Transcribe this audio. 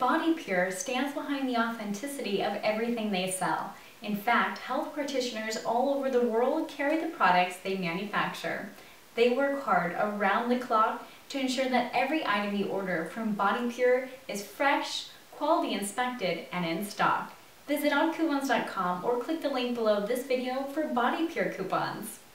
Bodypure stands behind the authenticity of everything they sell. In fact, health practitioners all over the world carry the products they manufacture. They work hard around the clock to ensure that every item you order from Bodypure is fresh, quality inspected, and in stock. Visit oncoupons.com or click the link below this video for Bodypure coupons.